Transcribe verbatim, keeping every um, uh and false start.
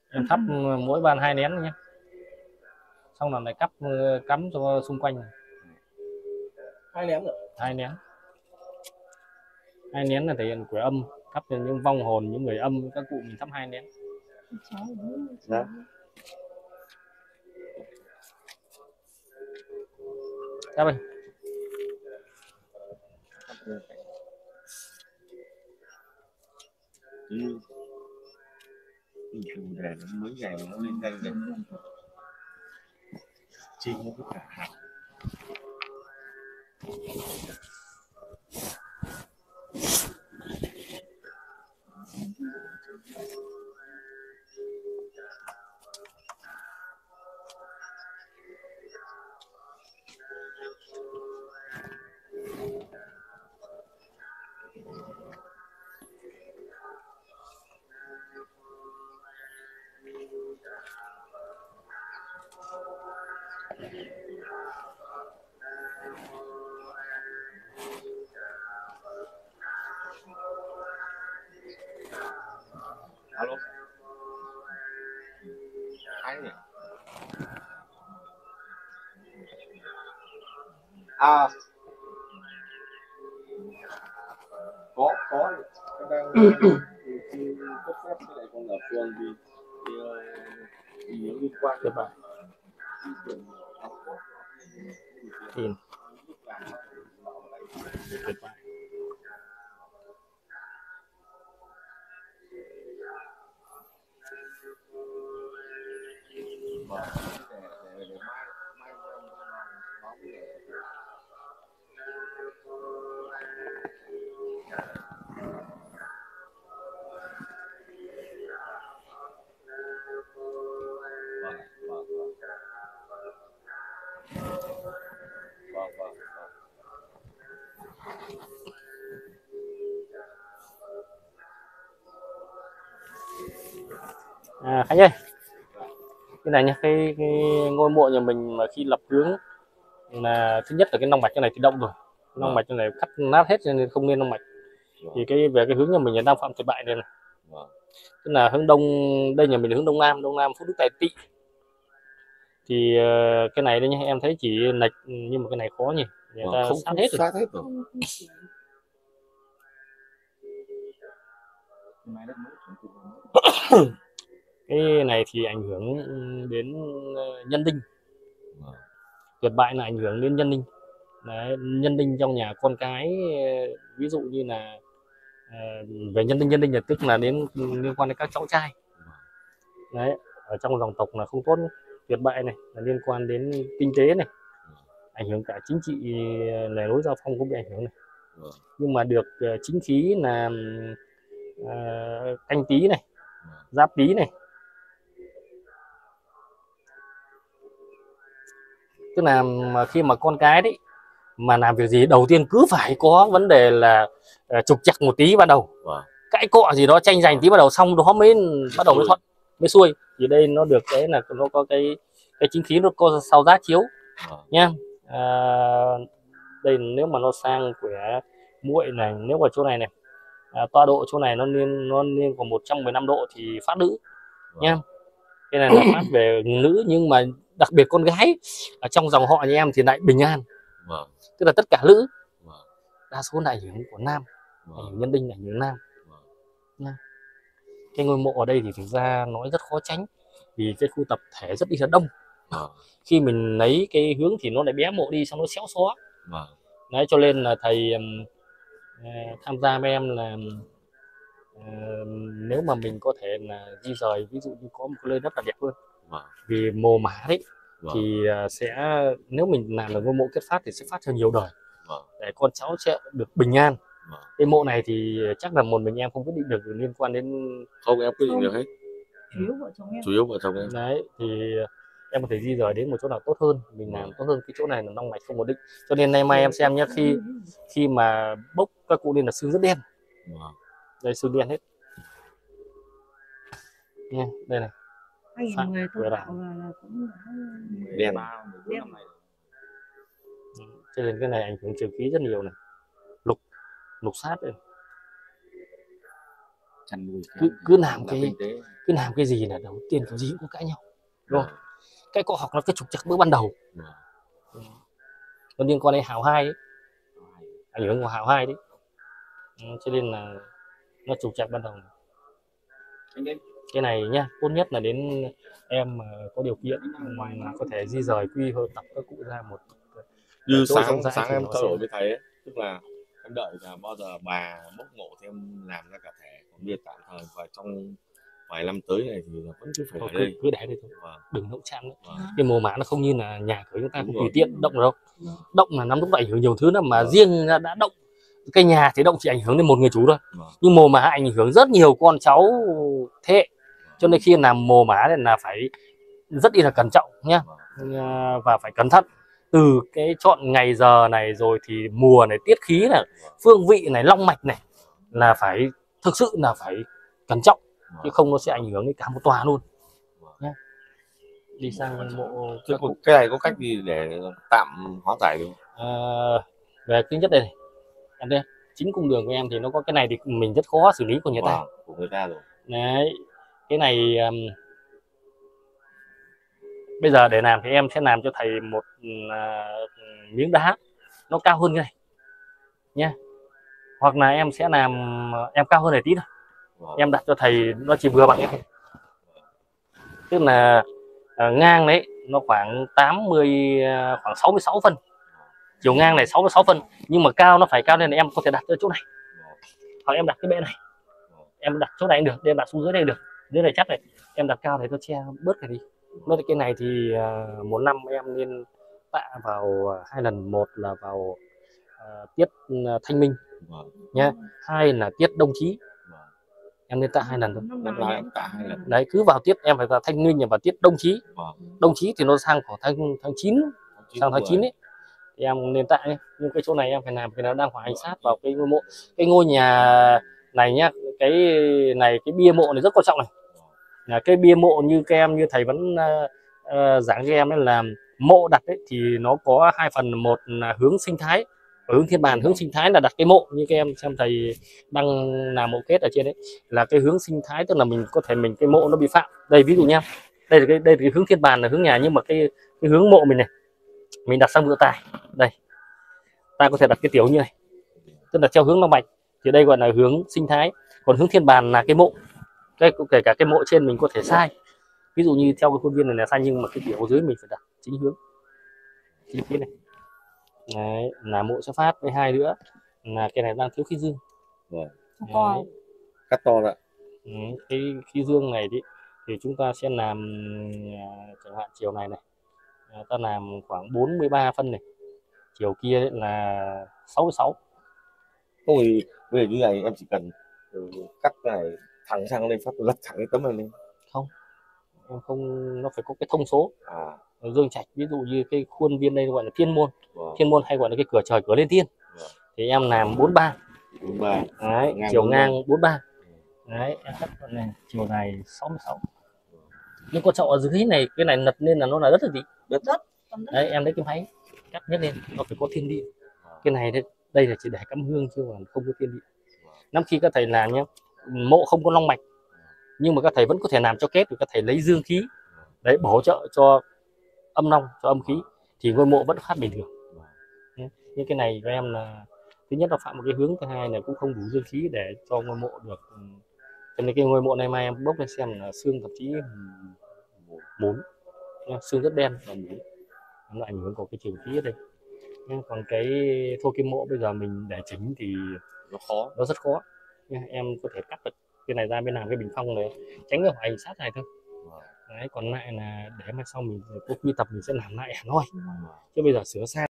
Em thắp mỗi ban hai nén nhé, xong là lại cắm cắm cho xung quanh. Hai nén rồi. Hai nén. Hai nén là thể hiện quẻ âm, thắp cho những vong hồn, những người âm, các cụ mình thắp hai nén. Dạ. Thắp ơi. Ừ. Chủ đề nó mấy ngày nó lên đây rồi. Chi nó cứ cả hạt. Alo. Ai nhỉ? À. Có, có. Em đang xin cấp phép với lại con ở phường thì thì những liên quan Được rồi. Tin. Tuyệt vời. À, Khánh ơi, cái này nhá, cái, cái ngôi mộ nhà mình mà khi lập hướng là thứ nhất là cái long mạch cái này thì động rồi, long mạch cái này cắt nát hết nên không nên long mạch. Thì cái về cái hướng nhà mình là đang phạm tuyệt bại này này, tức là hướng đông, đây nhà mình là hướng đông nam, đông nam Phúc Đức Tài Tỵ. Thì cái này đây nhá, em thấy chỉ lệch nhưng mà cái này khó nhỉ, người ta không, sát hết rồi. Sát hết rồi. Cái này thì ảnh hưởng đến nhân đinh, tuyệt bại là ảnh hưởng đến nhân đinh. Đấy, nhân đinh trong nhà con cái, ví dụ như là về nhân đinh, nhân đinh là tức là đến liên quan đến các cháu trai. Đấy, ở trong dòng tộc là không tốt. Tuyệt bại này là liên quan đến kinh tế này, ảnh hưởng cả chính trị, lề lối giao thông cũng bị ảnh hưởng này. Nhưng mà được chính khí là uh, canh tí này, giáp tí này, tức là khi mà con cái đấy mà làm việc gì đầu tiên cứ phải có vấn đề là uh, trục trặc một tí ban đầu, cãi cọ gì đó, tranh giành tí ban đầu, xong đó mới bắt đầu mới thuận, mới xuôi. Thì đây nó được cái là nó có cái cái chính khí, nó có sau giá chiếu nha. À, đây nếu mà nó sang quẻ muội này, nếu ở chỗ này này, à, tọa độ chỗ này nó nên nó nên có một trăm mười lăm độ thì phát nữ nha. Cái này là phát về nữ, nhưng mà đặc biệt con gái ở trong dòng họ nhà em thì lại bình an, tức là tất cả nữ, đa số là ảnh hưởng của nam, ảnh hưởng nhân đinh, ảnh hưởng nam nha. Cái ngôi mộ ở đây thì thực ra nói rất khó tránh vì cái khu tập thể rất đi là đông. Khi mình lấy cái hướng thì nó lại bé mộ đi, xong nó xéo xó. Đấy, cho nên là thầy uh, tham gia với em là uh, nếu mà mình có thể là di rời, ví dụ như có một cái nơi rất là đẹp hơn, vì mồ mả đấy thì uh, sẽ, nếu mình làm được ngôi mộ kết phát thì sẽ phát cho nhiều đời, để con cháu sẽ được bình an. Cái mộ này thì chắc là một mình em không quyết định được liên quan đến, không em quyết định được hết, chủ yếu vợ chồng em, chủ yếu vợ chồng em. Đấy thì em có thể di rời đến một chỗ nào tốt hơn, mình làm tốt hơn. Cái chỗ này là long mạch không ổn định, cho nên nay mai em xem nhé, khi khi mà bốc các cụ lên là xương rất đen, đây xương đen hết nha. Đây này, hai nghìn người tôi tạo là, là cũng đen, đen. cho nên cái này ảnh hưởng trường khí rất nhiều này, lục lục sát đây. Chăn nuôi cứ cứ làm cái cứ làm cái gì là đầu tiên kiểu gì cũng có cãi nhau, đúng không? Cái cọ học nó cái trục trặc bữa ban đầu. Còn liên quan đến Hào hai ấy, ảnh hưởng của Hào hai đấy, cho nên là nó trục trặc ban đầu. Cái này nhá, tốt nhất là đến em mà có điều kiện mà có thể di rời quy hoạch tập các cụ ra một như sáng sáng em trao đổi với thầy ấy, tức là em đợi là bao giờ bà bốc mộ thì em làm ra cả thẻ, còn biệt tạm thời và trong vài năm tới này thì vẫn cứ phải thôi, ở cứ, đây, cứ để đây thôi, vâng. Đừng động chạm nữa. Vâng. Cái mồ mả nó không như là nhà cửa chúng ta Đúng không rồi. tùy tiện động đâu, động là nắm lúc ảnh hưởng nhiều thứ lắm mà, Vâng. riêng đã động cái nhà thì động chỉ ảnh hưởng đến một người chủ thôi, Vâng. nhưng mồ mả ảnh hưởng rất nhiều con cháu thế hệ. Cho nên khi làm mồ mả này là phải rất là cẩn trọng nhá, và phải cẩn thận từ cái chọn ngày giờ này, rồi thì mùa này, tiết khí này, phương vị này, long mạch này, là phải thực sự là phải cẩn trọng, chứ không nó sẽ ảnh hưởng đến cả một tòa luôn nhé. Đi sang mộ cái, cái này có cách gì để tạm hóa giải được? À, về thứ nhất đây này, em đây chính cung đường của em thì nó có cái này thì mình rất khó xử lý của người ta, wow, của người ta rồi đấy. Cái này um, bây giờ để làm thì em sẽ làm cho thầy một uh, miếng đá nó cao hơn cái này nhé, hoặc là em sẽ làm em cao hơn này tí thôi, wow. Em đặt cho thầy nó chỉ vừa bằng cái, tức là uh, ngang đấy nó khoảng tám mươi, uh, khoảng sáu mươi sáu phân, chiều ngang này sáu mươi sáu phân, nhưng mà cao nó phải cao lên, em có thể đặt ở chỗ này, hoặc em đặt cái bệ này, em đặt chỗ này được, em đặt xuống dưới đây được, dưới này chắc này, em đặt cao để nó che bớt cái đi. Nói cái này thì uh, một năm em nên tạ vào uh, hai lần, một là vào uh, tiết uh, thanh minh nhé, hai là tiết đông chí, em nên tạ hai lần thôi. Đấy, cứ vào tiết em phải vào thanh minh và tiết đông chí. Đông chí thì nó sang khoảng tháng tháng chín, sang tháng chín ấy, thì em nên tạ nhé. Nhưng cái chỗ này em phải làm vì nó đang hòa hành sát vào cái ngôi mộ, cái ngôi nhà này nhá, cái này cái bia mộ này rất quan trọng này. Là cái bia mộ như các em, như thầy vẫn uh, uh, giảng cho em ấy, là mộ đặt ấy thì nó có hai phần, một là hướng sinh thái và hướng thiên bàn. Hướng sinh thái là đặt cái mộ như các em xem thầy đang làm mộ kết ở trên đấy, là cái hướng sinh thái, tức là mình có thể mình cái mộ nó bị phạm. Đây ví dụ nha, đây là cái đây là cái hướng thiên bàn là hướng nhà, nhưng mà cái cái hướng mộ mình này mình đặt sang vựa tài, đây ta có thể đặt cái tiểu như này, tức là theo hướng long mạch, thì đây gọi là hướng sinh thái. Còn hướng thiên bàn là cái mộ, cái kể cả cái mộ trên mình có thể sai, ví dụ như theo cái khuôn viên này là sai, nhưng mà cái tiểu dưới mình phải đặt chính hướng, chính phía này. Đấy, là mộ sẽ phát. Với hai nữa là cái này đang thiếu khí dương, rồi. Cắt to ra. Cái khí dương này đi thì chúng ta sẽ làm chẳng hạn chiều này này ta làm khoảng bốn mươi ba phân này, chiều kia đấy là sáu mươi sáu. Không thì về như này em chỉ cần cắt cái này thẳng sang lên, phát lật thẳng cái tấm này lên. Không, em không, nó phải có cái thông số. À. Dương trạch, ví dụ như cái khuôn viên đây gọi là thiên môn, wow. Thiên môn hay gọi là cái cửa trời, cửa lên thiên, wow. Thì em làm bốn mươi ba, bốn mươi ba. Đấy, ngang chiều ngang bốn mươi ba. Đấy, em cắt này chiều này sáu mươi sáu. Nhưng quan trọng ở dưới này, cái này lật lên là nó là đất là gì? Đất. Đất. Đấy, em lấy cái máy cắt nhấc lên, nó phải có thiên địa. Wow. Cái này đây, đây là chỉ để cắm hương chứ còn không có thiên địa. Wow. Năm khi các thầy làm nhá, mộ không có long mạch, nhưng mà các thầy vẫn có thể làm cho kết, các thầy lấy dương khí đấy bổ trợ cho âm long, cho âm khí, thì ngôi mộ vẫn phát bình thường. Như cái này của em là thứ nhất là phạm một cái hướng, thứ hai là cũng không đủ dương khí để cho ngôi mộ được. Cho nên cái ngôi mộ này mai em bốc lên xem là xương thậm chí mún, xương rất đen và mún, nó ảnh hưởng của cái trường khí ở đây. Còn cái thô kim mộ bây giờ mình để chỉnh thì nó khó, nó rất khó. Em có thể cắt được cái này ra bên làm cái bình phong này, tránh cái hoành sát này thôi. Đấy, còn lại là để mai sau mình có quy tập mình sẽ làm lại thôi, chứ bây giờ sửa sang